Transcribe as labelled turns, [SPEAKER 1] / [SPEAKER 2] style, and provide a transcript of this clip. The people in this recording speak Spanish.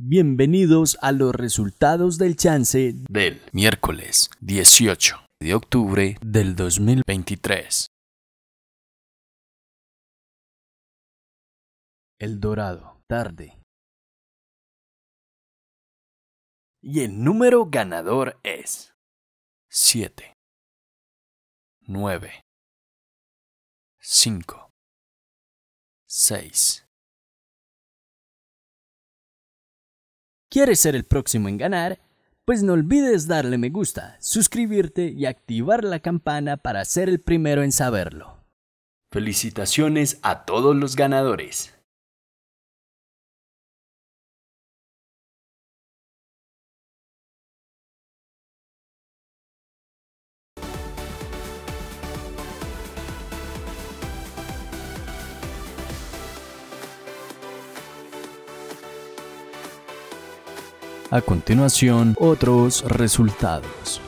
[SPEAKER 1] Bienvenidos a los resultados del chance del miércoles 18 de octubre del 2023. El Dorado, tarde. Y el número ganador es 7, 9, 5, 6. ¿Quieres ser el próximo en ganar? Pues no olvides darle me gusta, suscribirte y activar la campana para ser el primero en saberlo. Felicitaciones a todos los ganadores. A continuación, otros resultados.